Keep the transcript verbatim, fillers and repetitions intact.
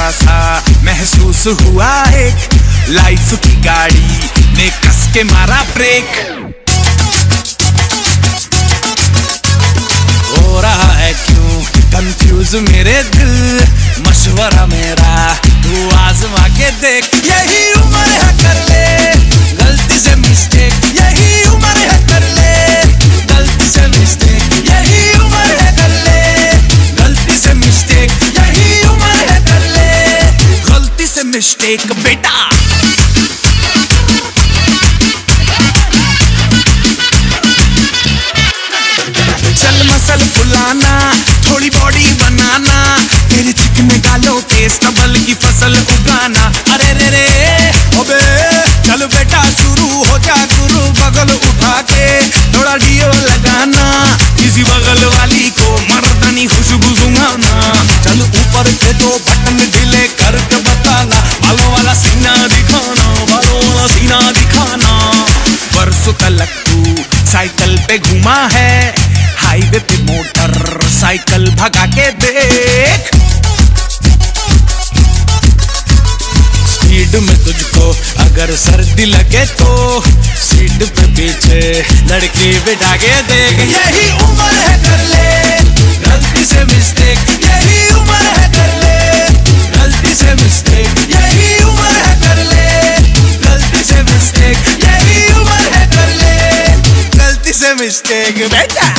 जरा सा महसूस हुआ एक लाइफ की गाड़ी ने कस के मारा ब्रेक। हो रहा है क्यों कंफ्यूज मेरे दिल, मशवरा मेरा तू आजमा के देख। यही उम्र है कर ले गलती से मिस्टेक, यही उम्र है कर ले गलती से मिस्टेक, यही उम्र है कर ले गलती से मिस्टेक, यही उम्र है कर ले गलती से मिस्टेक बेटा। चल मसल फुलाना थोड़ी बॉडी बनाना, तेरे चिकने गालों के स्टबल की फसल उगाना। अरे रे रे अबे चल बेटा शुरू हो जा गुरु, बगल उठा के थोड़ा डियो लगाना, किसी बगल वाली को मर्दानी खुशबू सुंघाना। चल ऊपर के दो बटन ढीले करके बताना, बालों वाला सीना दिखाना, बालों वाला सीना दिखाना। परसों तलक तू साइकिल पे घूमा है, हाईवे पे मोटर साइकिल भगा के देख। स्पीड में तुझको अगर सर्दी लगे तो सीट पे पीछे लड़की बिठा के देख। यही उम्र है कर ले गलती से मिस्टेक, यही उम्र है कर ले गलती से मिस्टेक, यही उम्र है कर ले गलती से मिस्टेक, यही उम्र है कर ले गलती से मिस्टेक बेटा।